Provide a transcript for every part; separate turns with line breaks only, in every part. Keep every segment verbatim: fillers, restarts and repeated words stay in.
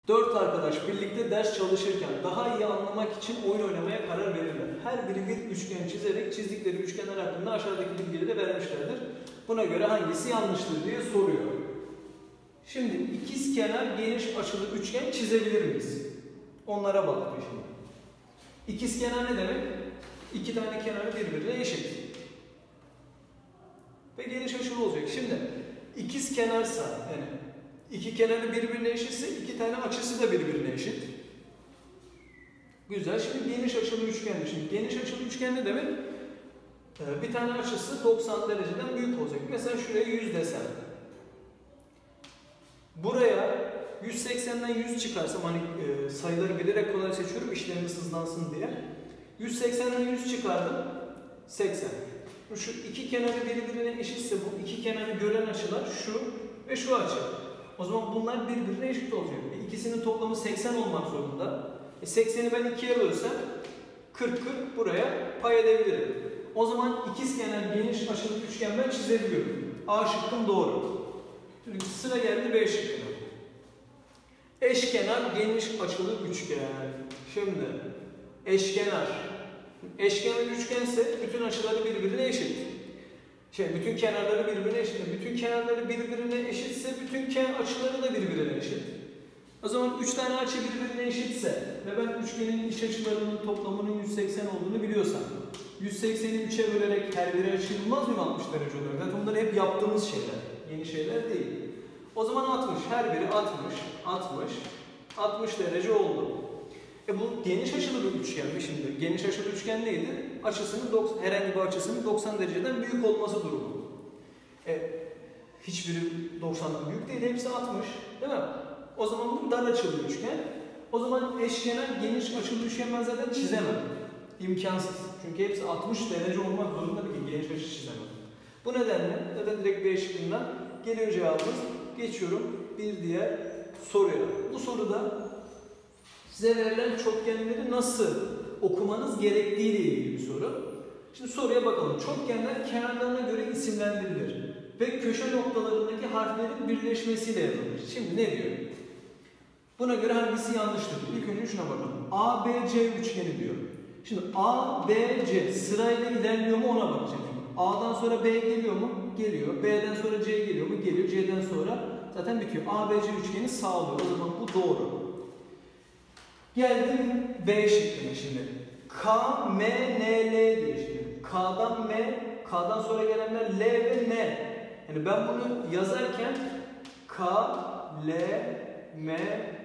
Dört arkadaş birlikte ders çalışırken daha iyi anlamak için oyun oynamaya karar verirler. Her biri bir üçgen çizerek çizdikleri üçgenler hakkında aşağıdaki bilgileri de vermişlerdir. Buna göre hangisi yanlıştır diye soruyor. Şimdi ikizkenar geniş açılı üçgen çizebilir miyiz? Onlara bakıyor şimdi. İkizkenar ne demek? İki tane kenarı birbirine eşit. Ve geniş açılı olacak. Şimdi ikizkenarsa yani İki kenarı birbirine eşitse iki tane açısı da birbirine eşit. Güzel. Şimdi geniş açılı üçgen. Şimdi geniş açılı üçgen ne demek? Ee, bir tane açısı doksan dereceden büyük olacak. Mesela şuraya yüz desem. Buraya yüz seksenden yüz çıkarsam, hani e, sayıları bilerek kolay seçiyorum işlemimiz hızlansın diye. yüz seksenden yüz çıkardım. seksen. Şu iki kenarı birbirine eşitse bu iki kenarı gören açılar şu ve şu açı. O zaman bunlar birbirine eşit olacak. E ikisinin toplamı seksen olmak zorunda. E sekseni ben ikiye bölsem kırk kırk buraya pay edebilirim. O zaman ikizkenar geniş açılı üçgen ben çizebiliyorum. A şıkkım doğru. Şimdi sıra geldi B şıkkına. Eşkenar geniş açılı üçgen. Şimdi eşkenar. Eşkenar üçgense bütün açıları birbirine eşit. Şey, bütün kenarları birbirine eşit. Bütün kenarları birbirine eşitse bütün kenar açıları da birbirine eşit. O zaman üç tane açı birbirine eşitse ve ben üçgenin iç açılarının toplamının yüz seksen olduğunu biliyorsam yüz sekseni üçe bölerek her biri açılmaz mı altmış derece olarak? Zaten bunlar hep yaptığımız şeyler. Yeni şeyler değil. O zaman altmış. Her biri altmış. altmış. altmış derece oldu. E bu geniş açılı bir üçgen mi şimdi? Geniş açılı üçgen neydi? Açısının doksan, herhangi bir açısının doksan dereceden büyük olması durumu. E, hiçbiri doksandan büyük değil, hepsi altmış, değil mi? O zaman bu dar açılı üçgen. O zaman eşkenar geniş açılı üçgen ben zaten çizemem. İmkansız. Çünkü hepsi altmış derece olmak zorunda ki geniş açı çizemem. Bu nedenle zaten direkt B şıkkından geliyor cevabımız. Geçiyorum bir diğer soruya. Bu soruda size verilen çokgenleri nasıl okumanız gerektiği ile ilgili bir soru. Şimdi soruya bakalım. Çokgenler kenarlarına göre isimlendirilir ve köşe noktalarındaki harflerin birleşmesiyle yazılır. Şimdi ne diyor? Buna göre hangisi yanlıştır? İlk önce şuna bakalım. A B C üçgeni diyor. Şimdi A B C sırayla ilerliyor mu ona bakacağım. A'dan sonra B geliyor mu? Geliyor. B'den sonra C geliyor mu? Geliyor. C'den sonra zaten bitiyor. A B C üçgeni sağlıyor. O zaman bu doğru. Geldim B şıkkına şimdi. K, M, N, L diye şimdi. K'dan M, K'dan sonra gelenler L ve N. Yani ben bunu yazarken K, L, M,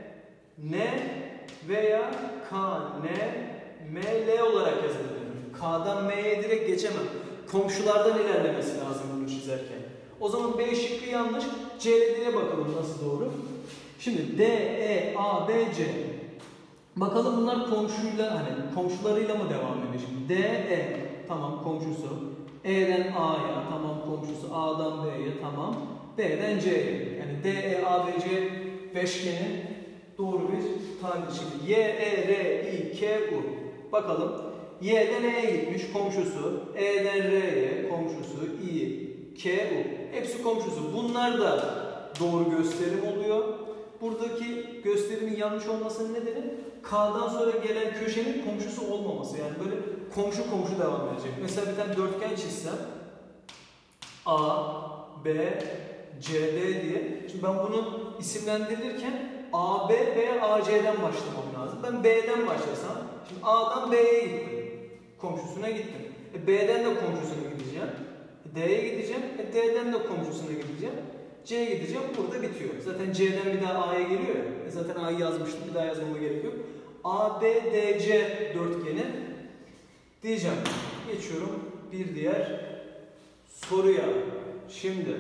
N veya K, N, M, L olarak yazabilirim. K'dan M'ye direkt geçemem. Komşulardan ilerlemesi lazım bunu çizerken. O zaman B şıkkı yanlış. C ile D'ye bakalım nasıl doğru. Şimdi D, E, A, B, C. Bakalım bunlar komşuyla, hani komşularıyla mı devam ediyor şimdi? D, E, tamam komşusu. E'den A'ya, tamam komşusu. A'dan B'ye, tamam. B'den C'ye. Yani D, E, A, B, C beşgenin doğru bir tane. Şimdi Y, E, R, I, K, U. Bakalım. Y'den E'ye gitmiş komşusu. E'den R'ye komşusu. I, K, U. Hepsi komşusu. Bunlar da doğru gösterim oluyor. Buradaki gösterimin yanlış olmasının nedeni K'dan sonra gelen köşenin komşusu olmaması. Yani böyle komşu komşu devam edecek. Mesela bir tane dörtgen çizsem A, B, C, D diye. Şimdi ben bunu isimlendirirken A, B veya A, C'den başlamam lazım. Ben B'den başlasam, şimdi A'dan B'ye gittim. Komşusuna gittim. E, B'den de komşusuna gideceğim. E, D'ye gideceğim. E, D'den de komşusuna gideceğim. C'ye gideceğim. Burada bitiyor. Zaten C'den bir daha A'ya geliyor ya. E, zaten A'yı yazmıştım. Bir daha yazmama gerek yok. A, B, D, C dörtgeni diyeceğim. Geçiyorum bir diğer soruya. Şimdi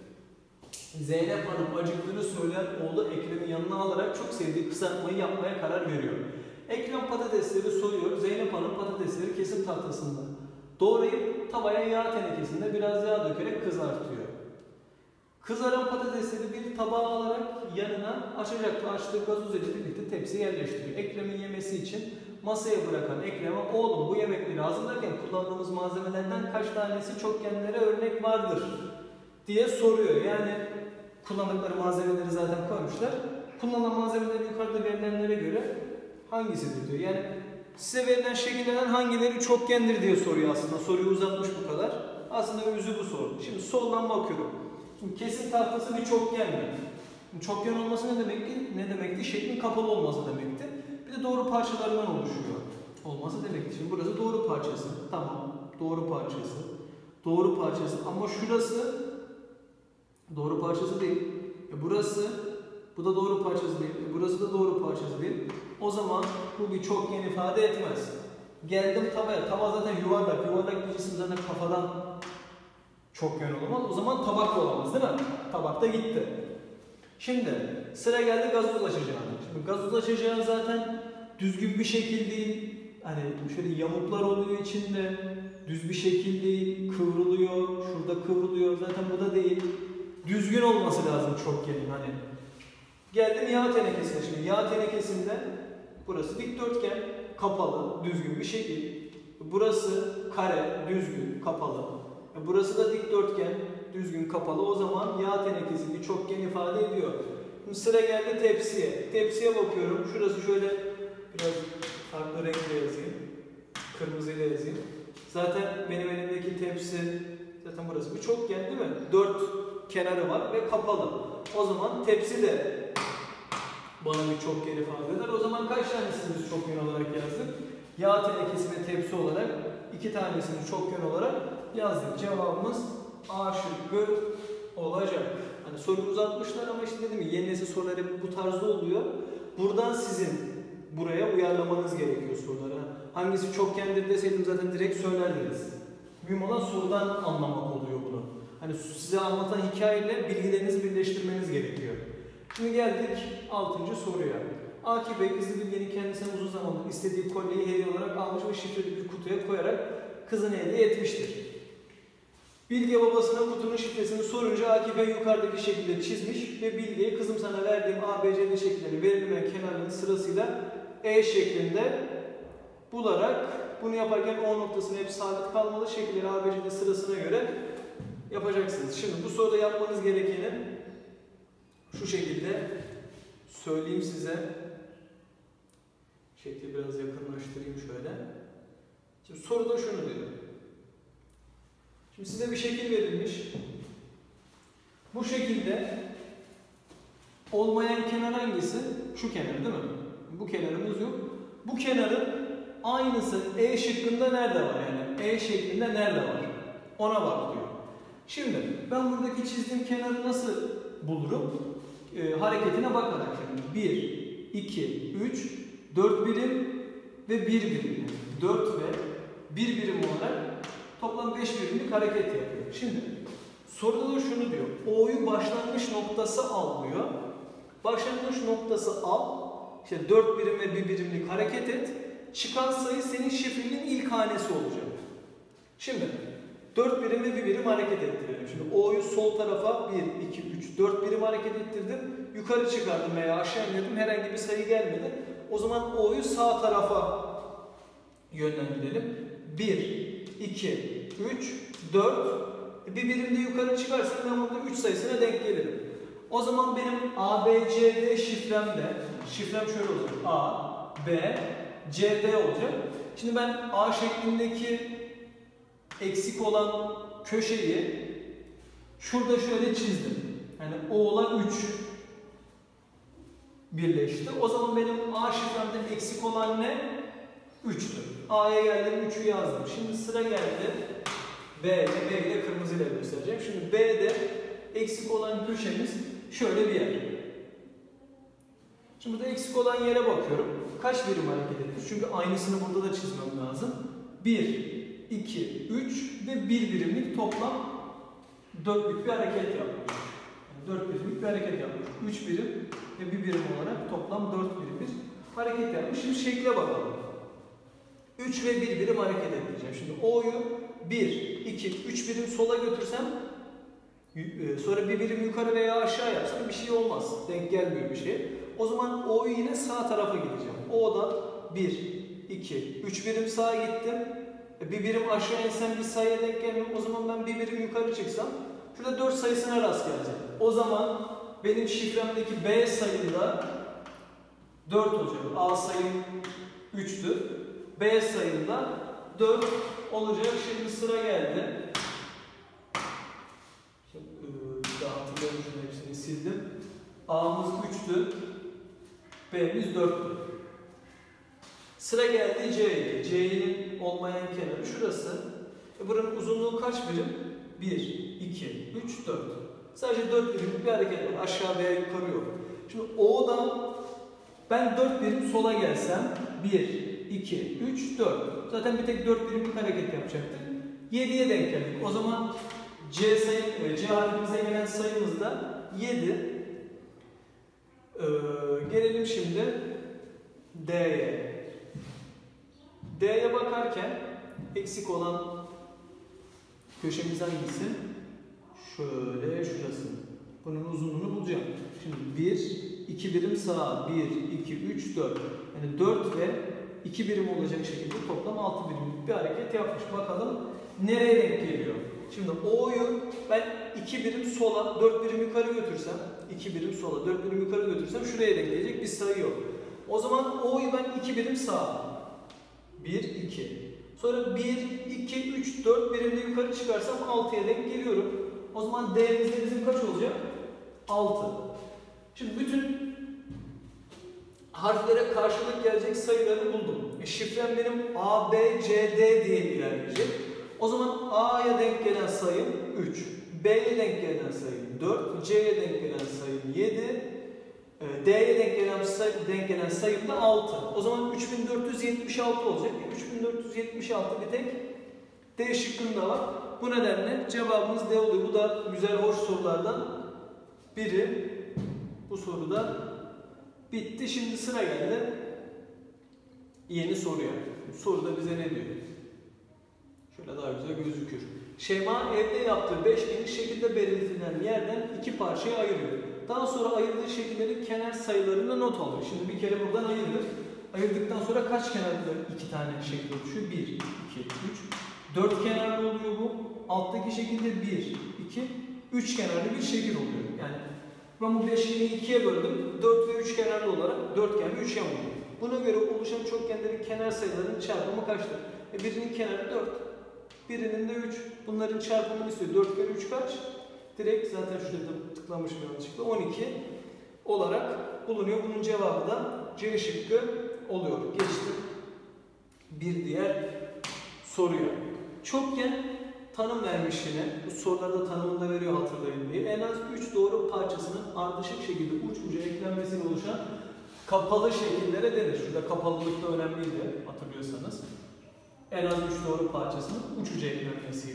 Zeynep Hanım acıktığını söyleyen oğlu Ekrem'in yanına alarak çok sevdiği kızartmayı yapmaya karar veriyor. Ekrem patatesleri soyuyor. Zeynep Hanım patatesleri kesim tahtasında doğrayıp tavaya yağ tenekesinde biraz yağ dökerek kızartıyor. Kızaran patatesleri bir tabağa alarak yanına açacakla açtığı gazoz ile birlikte tepsiye yerleştiriyor. Ekrem'in yemesi için masaya bırakan Ekrem'e oğlum bu yemekleri hazırlarken kullandığımız malzemelerden kaç tanesi çokgenlere örnek vardır diye soruyor. Yani kullandıkları malzemeleri zaten koymuşlar. Kullanılan malzemeleri yukarıda hangisidir diyor. Yani size verilen şekillerden hangileri çokgendir diye soruyor aslında. Soruyu uzatmış bu kadar. Aslında özü bu soru. Şimdi soldan bakıyorum. Şimdi kesim tahtası bir çokgen mi? Şimdi çokgen olması ne demekti? Ne demekti? Şeklin kapalı olması demekti. Bir de doğru parçalarından oluşuyor olması demekti. Şimdi burası doğru parçası. Tamam. Doğru parçası. Doğru parçası. Ama şurası doğru parçası değil. E burası, bu da doğru parçası değil. E burası da doğru parçası değil. O zaman bu bir çokgen ifade etmez. Geldim tavaya. Tava zaten yuvarlak. Yuvarlak bir cisim zaten kafadan çokgen olamaz. O zaman tabak da olamaz değil mi? Tabak da gitti. Şimdi sıra geldi gazoz açacağına. Şimdi gazoz açacağına zaten düzgün bir şekil değil. Hani şöyle yamuklar oluyor içinde. Düz bir şekil değil. Kıvrılıyor. Şurada kıvrılıyor. Zaten bu da değil. Düzgün olması lazım çokgenin hani. Geldim yağ tenekesine. Şimdi yağ tenekesinde burası dikdörtgen, kapalı, düzgün bir şekil. Burası kare, düzgün, kapalı. Burası da dikdörtgen, düzgün, kapalı. O zaman yağ tenekesi bir çokgen ifade ediyor. Şimdi sıra geldi tepsiye. Tepsiye bakıyorum. Şurası şöyle biraz farklı renkle yazayım. Kırmızıyla yazayım. Zaten benim elimdeki tepsi, zaten burası bir çokgen değil mi? Dört kenarı var ve kapalı. O zaman tepsi de bana bir çokgen ifade eder. O zaman kaç tanesini biz çokgen olarak yazdık? Yağ tenekesi ve tepsi olarak iki tanesini çokgen olarak yazdık. Cevabımız A şıkkı olacak. Hani soruyu uzatmışlar ama işte dedim ya yeni nesil sorular hep bu tarzda oluyor. Buradan sizin buraya uyarlamanız gerekiyor soruları. Hangisi çokgendir deseydim zaten direkt söylerdiniz. Mühim olan sorudan anlamak oluyor bunu. Hani size anlatan hikayeyle bilgilerinizi birleştirmeniz gerekiyor. Şimdi geldik altıncı soruya. Akif Bey kızı Bilge'nin kendisine uzun zamandır istediği kolyeyi hediye olarak almış ve şifreli bir kutuya koyarak kızına hediye etmiştir. Bilge babasına kutunun şifresini sorunca Akif Bey yukarıdaki şekilde çizmiş ve Bilge'ye kızım sana verdiğim A B C D şekilleri verilmeyen kenarların sırasıyla E şeklinde bularak bunu yaparken O noktasının hep sabit kalmalı şekilleri A B C D sırasına göre yapacaksınız. Şimdi bu soruda yapmanız gerekeni şu şekilde söyleyeyim size. Şekli biraz yakınlaştırayım şöyle. Şimdi soruda şunu diyor. Şimdi size bir şekil verilmiş. Bu şekilde olmayan kenar hangisi? Şu kenar değil mi? Bu kenarımız yok. Bu kenarın aynısı E şıkkında nerede var yani? E şeklinde nerede var? Ona bak diyor. Şimdi ben buradaki çizdiğim kenarı nasıl bulurum? E, hareketine bakarak şimdi. bir, iki, üç, dört birim ve bir birim. dört ve bir birim olarak toplam beş birimlik hareket yapıyor. Şimdi soruda da şunu diyor. O'yu başlangıç noktası al diyor. Başlangıç noktası al. İşte dört birim ve bir birimlik hareket et. Çıkan sayı senin şifrenin ilk hanesi olacak. Şimdi dört birim ve bir birim hareket ettirelim. Şimdi O'yu sol tarafa bir, iki, üç, dört birim hareket ettirdim. Yukarı çıkardım veya aşağı indirdim. Herhangi bir sayı gelmedi. O zaman O'yu sağ tarafa yönlendirelim. bir, iki, üç, dört. Bir birim de yukarı çıkarsam ben burada üç sayısına denk gelirim. O zaman benim A, B, C, D şifremde, şifrem şöyle olacak. A, B, C, D olacak. Şimdi ben A şeklindeki eksik olan köşeyi şurada şöyle çizdim. Yani O'la üç birleşti. O zaman benim A şifremde eksik olan ne? üçtür. A'ya geldim, üçü yazdım. Şimdi sıra geldi B'de. B'de kırmızıyla göstereceğim. Şimdi B'de eksik olan köşemiz şöyle bir yer. Şimdi burada eksik olan yere bakıyorum. Kaç birim hareket etmiş? Çünkü aynısını burada da çizmem lazım. bir, iki, üç ve bir birimlik toplam dörtlük bir hareket yapmış. Yani dört birimlik bir hareket yapmış. üç birim ve bir birim olarak toplam dört birim bir hareket yapmış. Şimdi şekle bakalım. üç ve bir birim hareket edeceğim. Şimdi O'yu bir, iki, üç birim sola götürsem sonra bir birim yukarı veya aşağı yapsam bir şey olmaz. Denk gelmiyor bir şey. O zaman O'yu yine sağ tarafa gideceğim. O'da bir, iki, üç birim sağa gittim. Bir birim aşağı insem bir sayıya denk gelmiyor. O zaman ben bir birim yukarı çıksam şurada dört sayısına rast geleceğim. O zaman benim şifremdeki B sayımda dört olacak. A sayım üçtür. B sayımda dört olacak. Şimdi sıra geldi. Şimdi, bir daha hatırlıyorum, hepsini sildim. A'mız üçtü. B'miz dörttü. Sıra geldi C'ye. C'nin olmayan kenarı şurası. E buranın uzunluğu kaç birim? bir, iki, üç, dört. Sadece dört birimlik bir hareket var. Aşağı veya yukarı yok. Şimdi O'dan ben dört birim sola gelsem bir, iki, üç, dört. Zaten bir tek dört birimlik hareket yapacaktık. yediye denk geldik. O zaman C sayı, C harfimize gelen sayımız da yedi. Ee, gelelim şimdi D'ye. D'ye bakarken eksik olan köşemiz hangisi? Şöyle şurası. Bunun uzunluğunu bulacağım. Şimdi bir, iki birim sağa. bir, iki, üç, dört. Yani dört ve iki birim olacak şekilde toplam altı birimlik bir hareket yapmış. Bakalım nereye denk geliyor? Şimdi O'yu ben iki birim sola, dört birim yukarı götürsem, iki birim sola, dört birim yukarı götürsem şuraya denk gelecek bir sayı yok. O zaman O'yu ben iki birim sağa. bir, iki. Sonra bir, iki, üç, dört birimde yukarı çıkarsam altıya denk geliyorum. O zaman D'mizde bizim kaç olacak? altı. Şimdi bütün harflere karşılık gelecek sayıları buldum. E şifrem benim A, B, C, D diye ilerleyecek. O zaman A'ya denk gelen sayım üç. B'ye denk gelen sayım dört. C'ye denk gelen sayım yedi. D'ye denk gelen, say denk gelen sayım da altı. O zaman üç bin dört yüz yetmiş altı olacak. üç bin dört yüz yetmiş altı bir tek D şıkkında var. Bu nedenle cevabımız D oluyor. Bu da güzel, hoş sorulardan biri. Bu soruda bitti. Şimdi sıra geldi yeni soruya. Soruda bize ne diyor? Şöyle daha güzel gözükür. Şeyma evde yaptığı beşgeni şekilde belirtilen yerden iki parçaya ayırıyor. Daha sonra ayırdığı şekillerin kenar sayılarını not alıyor. Şimdi bir kere buradan ayırdık. Ayırdıktan sonra kaç kenarlı iki tane şekil oluşuyor? bir, iki, üç. dört kenarlı oluyor bu. Alttaki şekilde bir, iki, üç kenarlı bir şekil oluyor. Yani ben bu beşgeni ikiye böldüm. dört ve üç kenarlı olarak dörtgen ve üçgen oluyor. Buna göre oluşan çokgenlerin kenar sayılarının çarpımı kaçtır? E birinin kenarı dört. Birinin de üç. Bunların çarpımını istiyor. dört kere üç kaç? Direkt zaten şurada tıklamışım yanlışlıkla. on iki olarak bulunuyor. Bunun cevabı da C şıkkı oluyor. Geçtim bir diğer soruya. Çokgen tanım vermiş yine. Bu sorularda tanımını da veriyor, hatırlayın diye. En az üç doğru parçasının ardışık şekilde uç uca eklenmesiyle oluşan kapalı şekillere denir. Şurada kapalılık da önemliydi hatırlıyorsanız. En az üç doğru parçasının uç uca eklenmesiyle.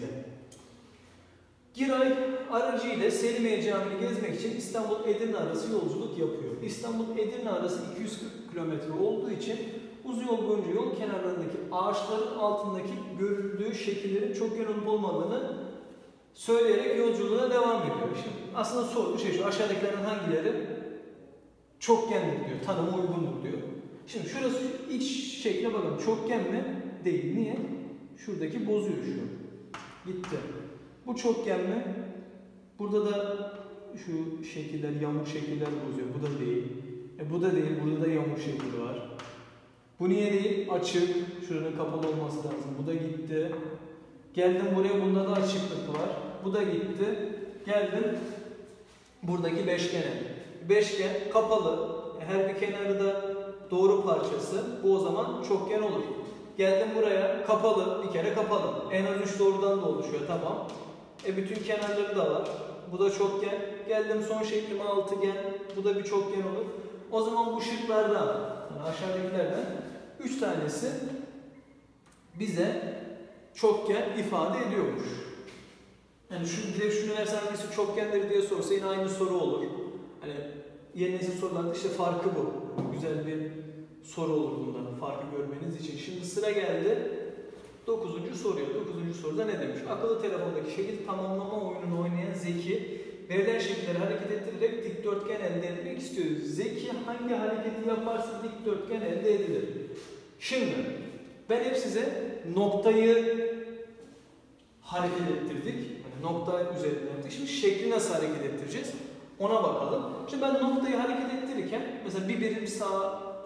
Giray aracıyla Selimiye Camii'ni gezmek için İstanbul-Edirne arası yolculuk yapıyor. İstanbul-Edirne arası iki yüz kırk kilometre olduğu için uzun yol boyunca yol kenarlarındaki ağaçların altındaki görüldüğü şekillerin çokgen olup olmadığını söyleyerek yolculuğuna devam ediyor. Şimdi aslında sorduğu şey şu: aşağıdakilerin hangileri çokgendir diyor, tanıma uygundur diyor. Şimdi şurası iç şekline bakalım. Çokgen mi? Değil. Niye? Şuradaki bozuyor şu. Gitti. Bu çokgen mi? Burada da şu şekiller, yamuk şekiller bozuyor. Bu da değil. E bu da değil. Burada da yamuk şekli var. Bu niye değil? Açık. Şuranın kapalı olması lazım. Bu da gitti. Geldim buraya. Bunda da açıklık var. Bu da gitti. Geldim buradaki beşgene. Beşgen kapalı. Her bir kenarı da doğru parçası. Bu o zaman çokgen olur. Geldim buraya. Kapalı. Bir kere kapalı. En az üç doğrudan da oluşuyor. Tamam. E bütün kenarları da var. Bu da çokgen. Geldim son şeklime altıgen. Bu da bir çokgen olur. O zaman bu şıklardan, yani aşağıdakilerden üç tanesi bize çokgen ifade ediyormuş. Yani şu direkt şunu versen hangisi çokgendir diye sorsa yine aynı soru olur. Hani yeni nesil sorularda işte farkı bu. Güzel bir soru olur bundan, farkı görmeniz için. Şimdi sıra geldi dokuzuncu soruya. dokuzuncu soruda ne demiş? Akıllı telefondaki şekil tamamlama oyununu oynayan Zeki, verilen şekilleri hareket ettirerek dikdörtgen elde etmek istiyor. Zeki hangi hareketi yaparsa dikdörtgen elde edilir. Şimdi ben hep size noktayı hareket ettirdik. Yani nokta üzerinden yaptık. Şimdi şekli nasıl hareket ettireceğiz? Ona bakalım. Şimdi ben noktayı hareket ettirirken mesela bir birim sağa,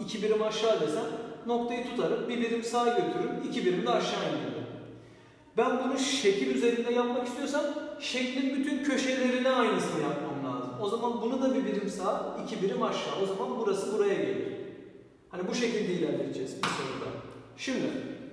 iki birim aşağı desem noktayı tutarım, bir birim sağa götürürüm, iki birim de aşağı indiririm. Ben bunu şekil üzerinde yapmak istiyorsam şeklin bütün köşelerine aynısını yapmam lazım. O zaman bunu da bir birim sağa, iki birim aşağı. O zaman burası buraya gelir. Hani bu şekilde ilerleyeceğiz bir soruda. Şimdi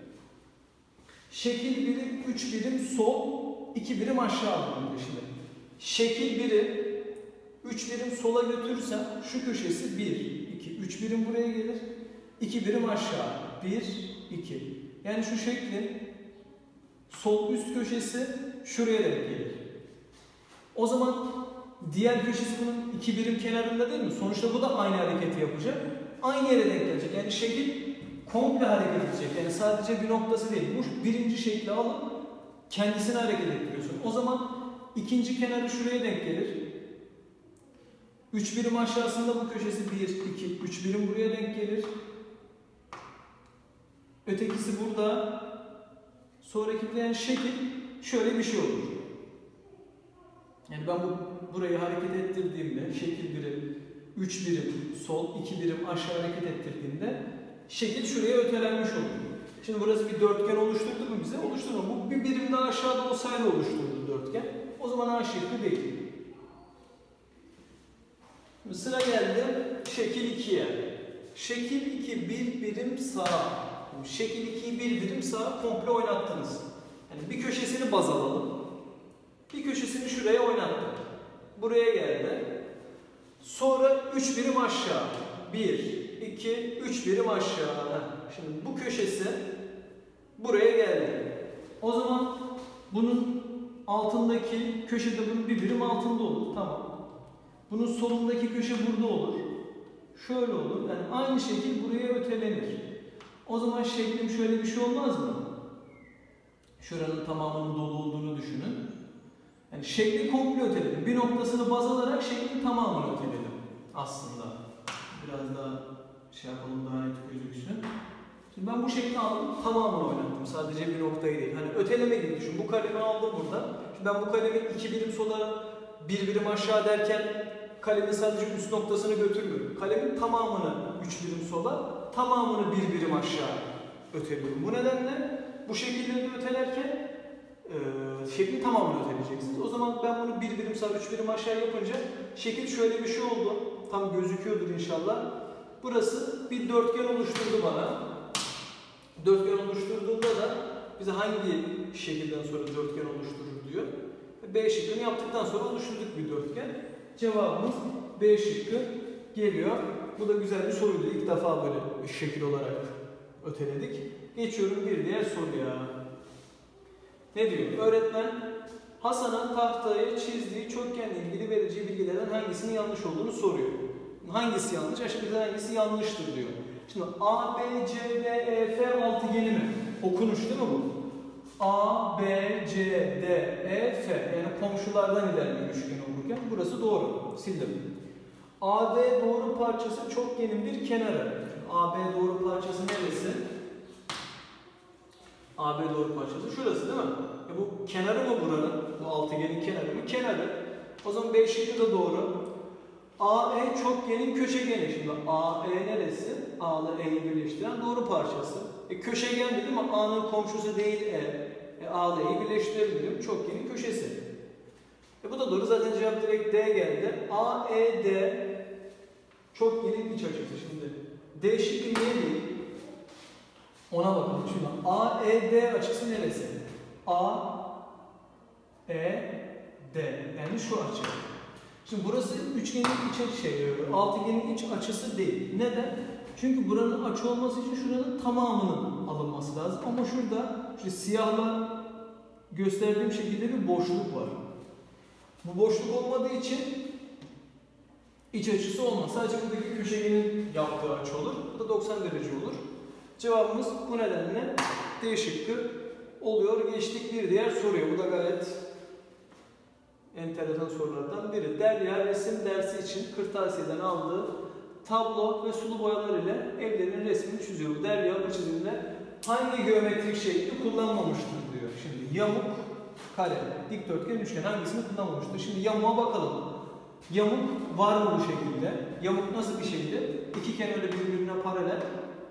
şekil biri üç birim sol, iki birim aşağı alınıyor şimdi. Şekil biri üç birim sola götürürsem şu köşesi bir, iki, üç birim buraya gelir. iki birim aşağı. bir, iki. Yani şu şeklin sol üst köşesi şuraya denk gelir. O zaman diğer köşesi bunun iki birim kenarında değil mi? Sonuçta bu da aynı hareketi yapacak. Aynı yere denk gelecek. Yani şekil komple hareket edecek. Yani sadece bir noktası değil. Bu birinci şekli alıp kendisini hareket ettiriyorsun. O zaman ikinci kenarı şuraya denk gelir. üç birim aşağısında bu köşesi bir, iki, üç birim buraya denk gelir. Ötekisi burada. Sonraki bir yani şekil şöyle bir şey olur. Yani ben bu burayı hareket ettirdiğimde şekil birim, üç birim sol, iki birim aşağı hareket ettirdiğimde şekil şuraya ötelenmiş olur. Şimdi burası bir dörtgen oluşturdu mu bize? Oluşturdu. Bu bir birim daha aşağıda olsaydı oluşturdu dörtgen. O zaman A şekli değil. Şimdi sıra geldi şekil ikiye. Şekil iki bir birim sağa. Şekil ikiyi bir birim sağa komple oynattınız. Yani bir köşesini baz alalım. Bir köşesini şuraya oynattık. Buraya geldi. Sonra üç birim aşağı. bir, iki, üç birim aşağı. Şimdi bu köşesi buraya geldi. O zaman bunun altındaki köşede bunun bir birim altında olur. Tamam. Bunun solundaki köşe burada olur. Şöyle olur. Yani aynı şekil buraya ötelenir. O zaman şeklim şöyle bir şey olmaz mı? Şuranın tamamının dolu olduğunu düşünün. Yani şekli komple öteledim. Bir noktasını baz alarak şeklin tamamını öteledim aslında. Biraz daha şey yapalım, daha net gözüksün. Şimdi ben bu şekli aldım, tamamını oynattım. Sadece bir noktayı değil. Hani öteleme gibi düşün. Bu kalemi aldım burada. Şimdi ben bu kalemi iki birim sola, bir birim aşağı derken kalemin sadece üst noktasını götürmüyorum. Kalemin tamamını üç birim sola, tamamını bir birim aşağı öteliyorum. Bu nedenle bu şekilleri ötelerken e, şeklin tamamını öteleyeceksiniz. O zaman ben bunu bir birim sağa, üç birim aşağı yapınca şekil şöyle bir şey oldu. Tam gözüküyordur inşallah. Burası bir dörtgen oluşturdu bana. Dörtgen oluşturduğunda da bize hangi şekilden sonra dörtgen oluşturur diyor. B şıkkını yaptıktan sonra oluşturduk bir dörtgen. Cevabımız B şıkkı geliyor. Bu da güzel bir soruydu. İlk defa böyle bir şekil olarak öteledik. Geçiyorum bir diğer soruya. Ne diyor? Öğretmen Hasan'a tahtaya çizdiği çokgenle ilgili vereceği bilgilerden hangisinin yanlış olduğunu soruyor. Hangisi yanlış? Aşağıda hangisi yanlıştır diyor. Şimdi A, B, C, D, E, F altıgeni mi? Okunuş değil mi bu? A, B, C, D, E, F. Yani komşulardan ilerliyor üçgeni okurken. Burası doğru. Sildim. A B doğru parçası çokgenin bir kenarı. A B doğru parçası neresi? A B doğru parçası şurası değil mi? E bu kenarı mı buranın? Bu altıgenin kenarı mı? Kenarı. O zaman B şıkkı da doğru. A E çokgenin köşegeni. Şimdi A E neresi? A ile E'yi birleştiren doğru parçası. E köşegen değil mi? A'nın komşusu değil E. E A ile E'yi birleştirebilirim. Çokgenin köşesi. E bu da doğru. Zaten cevap direkt D geldi. A E D çokgenin iç açısı. Şimdi D şıkkı niye değil? Ona bakalım. Şimdi A E D açısı neresi? A E D. Yani şu açı. Şimdi burası üçgenin iç açı şey, altıgenin iç açısı değil. Neden? Çünkü buranın açı olması için şuranın tamamının alınması lazım. Ama şurada işte siyahla gösterdiğim şekilde bir boşluk var. Bu boşluk olmadığı için iç açısı olmaz. Sadece buradaki köşegenin yaptığı açı olur. Bu da doksan derece olur. Cevabımız bu nedenle D şıkkı oluyor. Geçtik bir diğer soruya. Bu da gayet enteresan sorulardan biri. Derya resim dersi için kırtasiyeden aldığı tablo ve sulu boyalar ile evlerin resmini çiziyor. Derya bu çizimde hangi geometrik şekli kullanmamıştır diyor. Şimdi yamuk, kare, dikdörtgen, üçgen hangisini kullanmamıştır? Şimdi yamuğa bakalım. Yamuk var mı bu şekilde? Yamuk nasıl bir şeydi? İki kenarı birbirine paralel.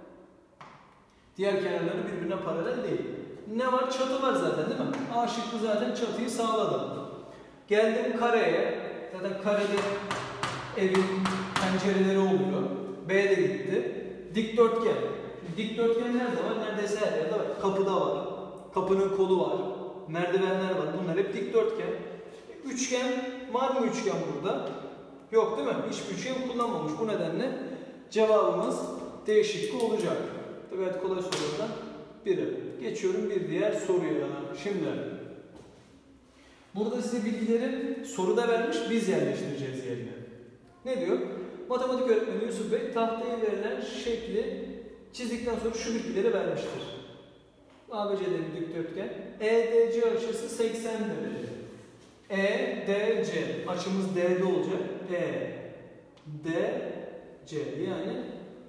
Diğer kenarları birbirine paralel değil. Ne var? Çatı var zaten değil mi? A şıkkı zaten çatıyı sağladı. Geldim kareye. Zaten karede evin pencereleri oluyor. B de gitti. Dikdörtgen. Dikdörtgen nerede var? Neredeyse her yerde var. Kapıda var. Kapının kolu var. Merdivenler var. Bunlar hep dikdörtgen. Üçgen var mı üçgen burada? Yok değil mi? Hiçbir üçgen kullanmamış. Bu nedenle cevabımız D şıkkı olacak. Evet, kolay sorulardan biri. Geçiyorum bir diğer soruya. Şimdi burada size bilgileri soruda vermiş, biz yerleştireceğiz yerine. Ne diyor? Matematik öğretmeni Yusuf Bey tahtaya verilen şekli çizdikten sonra şu bilgileri vermiştir. A B C'de bir dikdörtgen. E D C açısı seksen derece. E D C açımız D'de olacak. E D C yani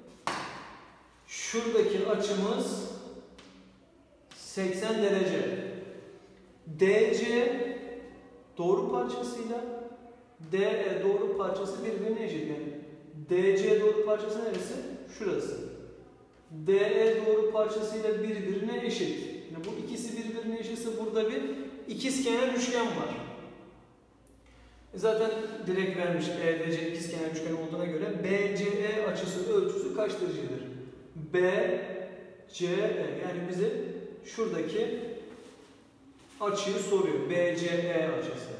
şuradaki açımız seksen derece. D C doğru parçasıyla D E doğru parçası birbirine eşit. Yani D C doğru parçası neresi? Şurası. D E doğru parçasıyla birbirine eşit. Yani bu ikisi birbirine eşitse burada bir ikizkenar üçgen var. Zaten direkt vermiş E D C ikizkenar üçgen olduğuna göre B C E açısı ölçüsü kaç derecedir? B C E yani bize şuradaki açıyı soruyor. B C E açısı.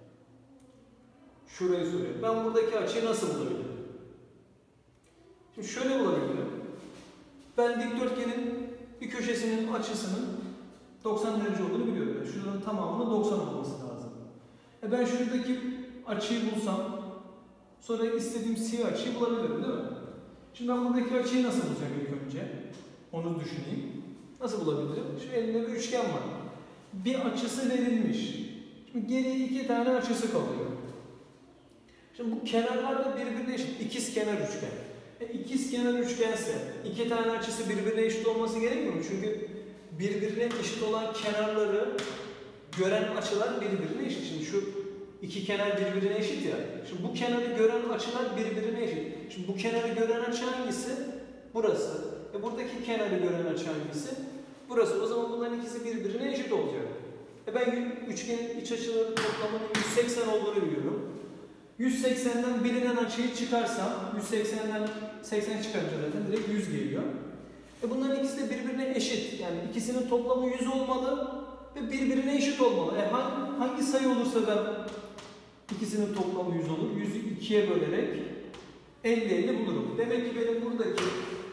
Şurayı soruyor. Ben buradaki açıyı nasıl bulabilirim? Şimdi şöyle bulabilirim. Ben dikdörtgenin bir köşesinin açısının doksan derece olduğunu biliyorum. Yani şuranın tamamının doksan olması lazım. E ben şuradaki açıyı bulsam sonra istediğim siyah açıyı bulabilirim değil mi? Şimdi ben buradaki açıyı nasıl bulacağım ilk önce? Onu düşüneyim. Nasıl bulabilirim? Şu elimde bir üçgen var. Bir açısı verilmiş. Şimdi geriye iki tane açısı kalıyor. Şimdi bu kenarlar da birbirine eşit. İkizkenar üçgen. E, ikizkenar üçgense iki tane açısı birbirine eşit olması gerekmiyor mu? Çünkü birbirine eşit olan kenarları gören açılar birbirine eşit. Şimdi şu iki kenar birbirine eşit ya. Şimdi bu kenarı gören açılar birbirine eşit. Şimdi bu kenarı gören açı hangisi? Burası. E buradaki kenarı gören açı hangisi? Burası. O zaman bunların ikisi birbirine eşit olacak. E ben üçgenin iç açıları toplamının yüz seksen olduğunu biliyorum. yüz seksenden bilinen açıyı çıkarsam, yüz seksenden seksen çıkarınca zaten direkt yüz geliyor. E bunların ikisi de birbirine eşit. Yani ikisinin toplamı yüz olmalı ve birbirine eşit olmalı. E hangi, hangi sayı olursa ben ikisinin toplamı yüz olur. yüzü ikiye bölerek elli elli bulurum. Demek ki benim buradaki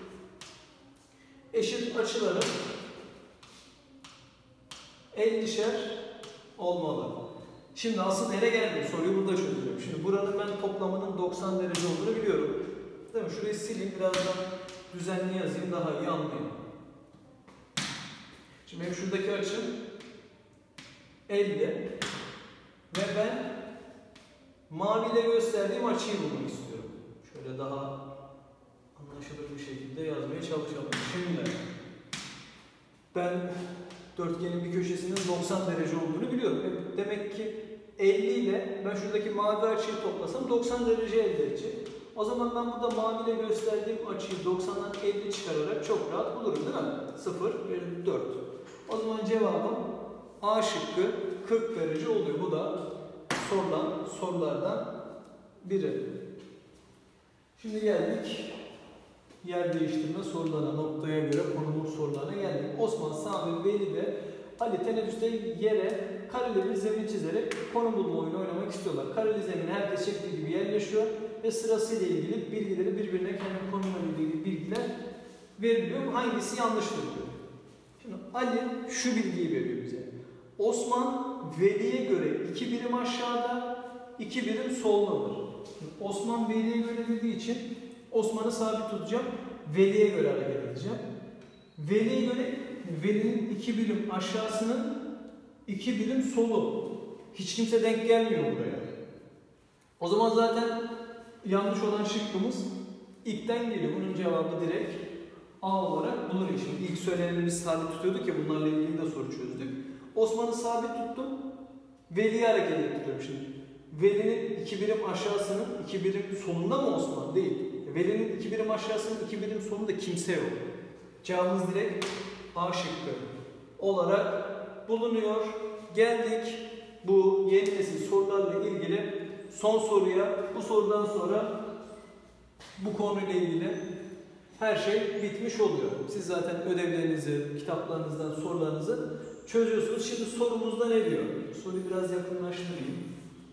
eşit açılarım ellişer olmalı. Şimdi asıl nereye geldim? Soruyu burada çözeceğim. Şimdi buranın ben toplamının doksan derece olduğunu biliyorum. Değil mi? Şurayı sileyim, birazdan düzenli yazayım, daha iyi anlayayım. Şimdi benim şuradaki açım elli ve ben maviyle gösterdiğim açıyı bulmak istiyorum. Şöyle daha anlaşılır bir şekilde yazmaya çalışalım. Şimdi ben dörtgenin bir köşesinin doksan derece olduğunu biliyorum. Demek ki elli ile ben şuradaki mavi açıyı toplasam doksan derece elde edecek. O zaman ben burada maviyle gösterdiğim açıyı doksandan elli çıkararak çok rahat bulurum değil mi? sıfır, dört. O zaman cevabım A şıkkı kırk derece oluyor. Bu da sorulan sorulardan biri. Şimdi geldik yer değiştirme sorularına, noktaya göre konumuz sorularına geldik. Osman, Sami, Veli ve Ali teneffüste yere kareli bir zemin çizerek konum bulma oyunu oynamak istiyorlar. Kareli zemine herkes çektiği gibi yerleşiyor ve sırasıyla ilgili bilgileri birbirine kendi konumla ilgili bilgiler veriliyor. Hangisi yanlıştır diyor. Şimdi Ali şu bilgiyi veriyor bize. Osman Veli'ye göre iki birim aşağıda, iki birim soldadır. Osman Veli'ye göre dediği için Osman'ı sabit tutacağım. Veli'ye göre hareket edeceğim. Veli'ye göre Veli'nin iki birim aşağısının iki birim solu. Hiç kimse denk gelmiyor buraya. O zaman zaten yanlış olan şıkkımız ilkten geliyor. Bunun cevabı direkt A olarak bulunur. Şimdi ilk söylenenimizi sabit tutuyorduk ya, bunlarla ilgili de soru çözdük. Osman'ı sabit tuttum. Veli'yi hareket ettiriyorum şimdi. Velinin iki birim aşağısının iki birim sonunda mı Osman? Değil. Velinin iki birim aşağısının iki birim sonunda kimse yok. Cevabımız direkt A şıkkı olarak bulunuyor. Geldik bu yeni nesil sorularla ilgili son soruya. Bu sorudan sonra bu konuyla ilgili her şey bitmiş oluyor. Siz zaten ödevlerinizi, kitaplarınızdan sorularınızı çözüyorsunuz. Şimdi sorumuzda ne diyor? Soruyu biraz yakınlaştırayım.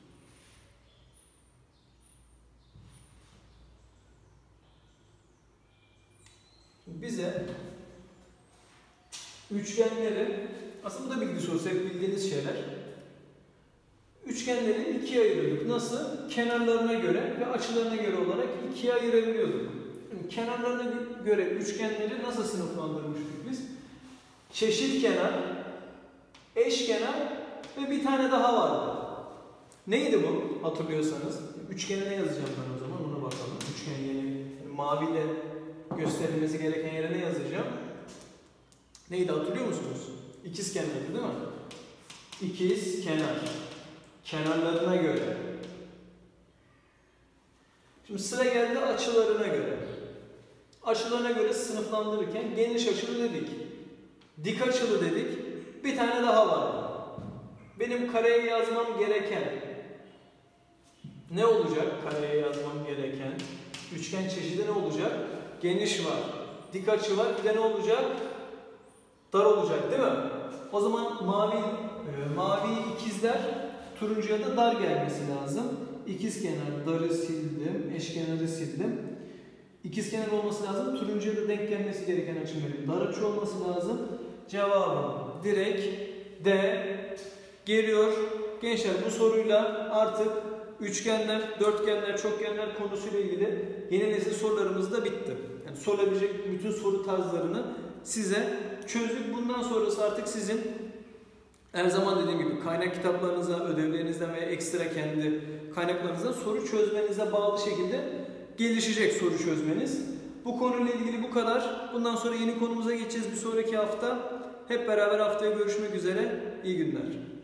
Bize üçgenleri, aslında bu da bilgi sorusu, hep bildiğiniz şeyler. Üçgenleri ikiye ayırıyorduk. Nasıl? Kenarlarına göre ve açılarına göre olarak ikiye ayırabiliyorduk. Yani kenarlarına göre üçgenleri nasıl sınıflandırmıştık biz? Çeşitkenar, eşkenar ve bir tane daha vardı. Neydi bu? Hatırlıyorsanız. Üçgeni ne yazacağım ben o zaman? Ona bakalım. Üçgen yeni, yani maviyle gösterilmesi gereken yere ne yazacağım? Neydi hatırlıyor musunuz? İkizkenardı değil mi? İkizkenar. Kenarlarına göre. Şimdi sıra geldi açılarına göre. Açılarına göre sınıflandırırken geniş açılı dedik. Dik açılı dedik. Bir tane daha vardı. Benim kareye yazmam gereken ne olacak? Kareye yazmam gereken üçgen çeşidi ne olacak? Geniş var. Dik açı var. Bir de ne olacak? Dar olacak değil mi? O zaman mavi e, mavi ikizler turuncuya da dar gelmesi lazım. İkizkenar darı sildim. Eşkenarı sildim. İkizkenar olması lazım. Turuncuya da denk gelmesi gereken açım benim. Dar açı olması lazım. Cevabım direkt D geliyor. Gençler bu soruyla artık üçgenler, dörtgenler, çokgenler konusuyla ilgili yeni nesil sorularımız da bitti. Yani sorulabilecek bütün soru tarzlarını size çözdük. Bundan sonrası artık sizin her zaman dediğim gibi kaynak kitaplarınıza, ödevlerinizden veya ekstra kendi kaynaklarınızdan soru çözmenize bağlı şekilde gelişecek soru çözmeniz. Bu konuyla ilgili bu kadar. Bundan sonra yeni konumuza geçeceğiz bir sonraki hafta. Hep beraber haftaya görüşmek üzere. İyi günler.